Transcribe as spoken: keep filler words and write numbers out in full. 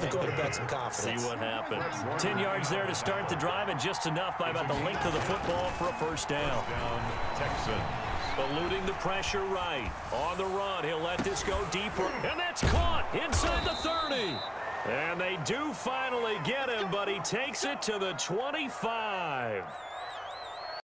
quarterback some confidence. See what happens. Ten yards there to start the drive, and just enough by about the length of the football for a first down. Down, Texans. Eluding the pressure right. On the run, he'll let this go deeper, and that's caught inside the thirty. And they do finally get him, but he takes it to the twenty-five.